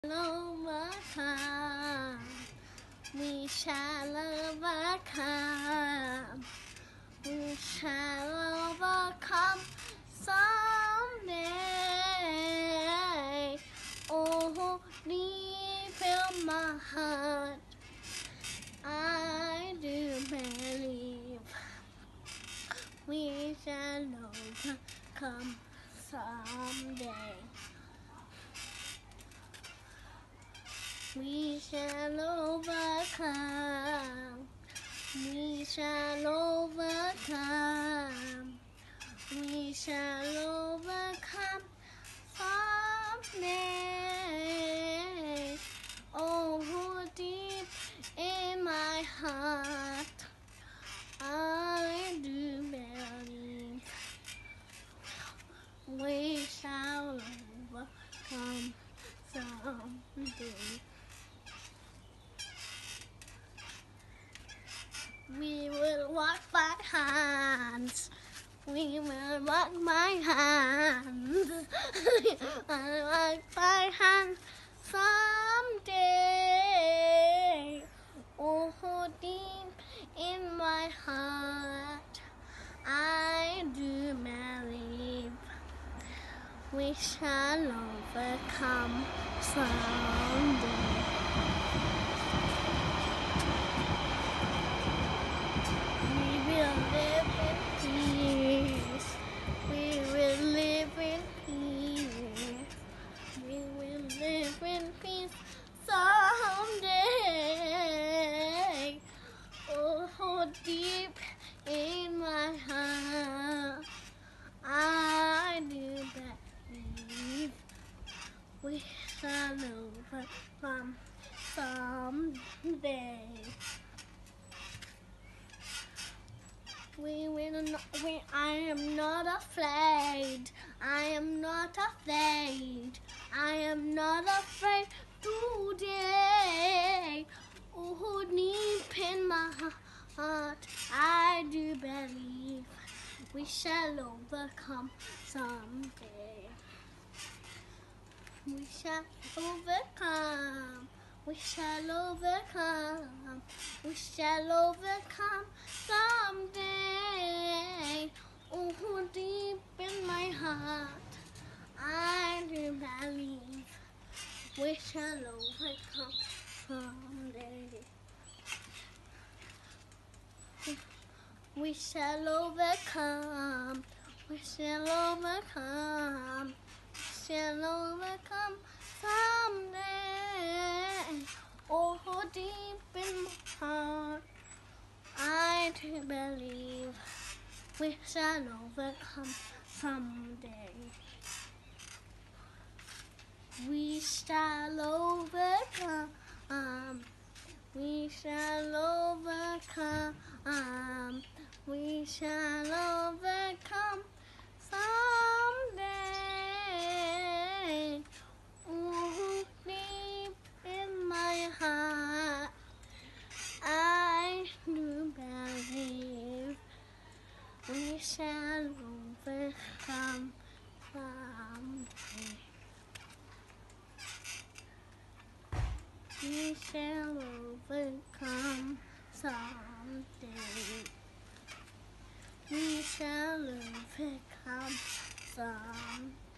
overcome. We shall overcome. We shall overcome someday. Oh, deep in my heart, I do believe we shall overcome someday. We shall overcome. We shall overcome. We shall overcome someday. Oh, deep in my heart, I do believe we shall overcome someday. We will walk by hands. We will walk by hands. I'll walk by hands someday. Oh, deep in my heart, I do believe we shall overcome someday. We will live in peace. We will live in peace someday. Oh, deep in my heart, I do believe we shall overcome someday. I am not afraid. I am not afraid. I am not afraid today. Oh, deep in my heart, I do believe we shall overcome someday. We shall overcome. We shall overcome. We shall overcome someday. Oh, deep in my heart, I do believe we shall overcome someday. We shall overcome. We shall overcome. We shall overcome someday. Oh, deep in my heart, I do believe we shall overcome someday. We shall overcome. We shall overcome. We shall overcome someday. Oh, deep in my heart, I do believe we shall overcome someday. We shall overcome someday. We shall overcome someday.